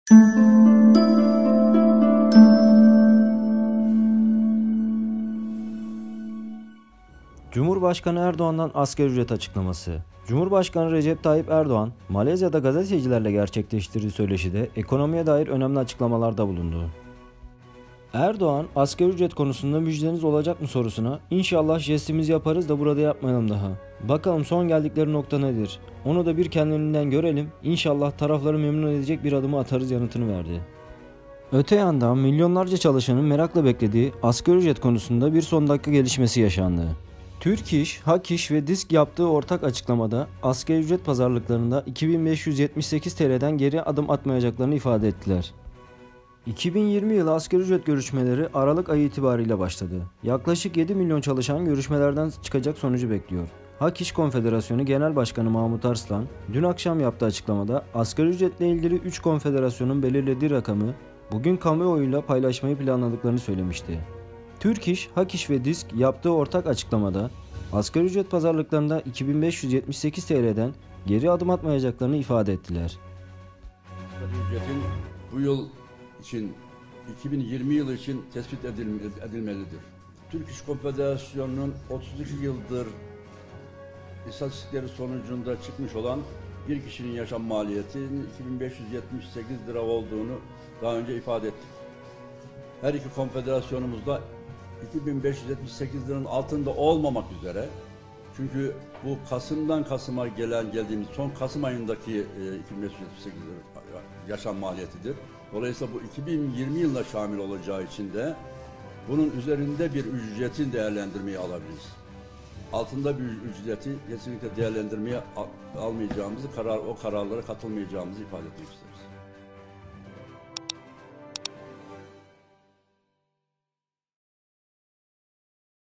Cumhurbaşkanı Erdoğan'dan asgari ücret açıklaması. Cumhurbaşkanı Recep Tayyip Erdoğan, Malezya'da gazetecilerle gerçekleştirdiği söyleşide ekonomiye dair önemli açıklamalarda bulundu. Erdoğan, asgari ücret konusunda müjdeniz olacak mı sorusuna, "İnşallah jestimizi yaparız da burada yapmayalım daha. Bakalım son geldikleri nokta nedir? Onu da bir kendiliğinden görelim, İnşallah tarafları memnun edecek bir adımı atarız" yanıtını verdi. Öte yandan milyonlarca çalışanın merakla beklediği asgari ücret konusunda bir son dakika gelişmesi yaşandı. Türk İş, Hak İş ve Disk yaptığı ortak açıklamada asgari ücret pazarlıklarında 2578 TL'den geri adım atmayacaklarını ifade ettiler. 2020 yılı asgari ücret görüşmeleri Aralık ayı itibariyle başladı. Yaklaşık 7 milyon çalışan görüşmelerden çıkacak sonucu bekliyor. Hak İş Konfederasyonu Genel Başkanı Mahmut Arslan, dün akşam yaptığı açıklamada asgari ücretle ilgili 3 konfederasyonun belirlediği rakamı bugün kamuoyuyla paylaşmayı planladıklarını söylemişti. Türk İş, Hak İş ve Disk yaptığı ortak açıklamada asgari ücret pazarlıklarında 2578 TL'den geri adım atmayacaklarını ifade ettiler. Asgari ücretin bu yıl için 2020 yılı için tespit edilmelidir. Türk İş Konfederasyonu'nun 32 yıldır istatistikleri sonucunda çıkmış olan bir kişinin yaşam maliyetinin 2578 lira olduğunu daha önce ifade ettik. Her iki konfederasyonumuzda 2578 liranın altında olmamak üzere, çünkü bu Kasım'dan Kasım'a geldiğimiz son Kasım ayındaki 2578 lira yaşam maliyetidir. Dolayısıyla bu 2020 yılına şamil olacağı için de bunun üzerinde bir ücretin değerlendirmeyi alabiliriz. Altında bir ücreti kesinlikle değerlendirmeye almayacağımızı, o kararlara katılmayacağımızı ifade etmek istedim.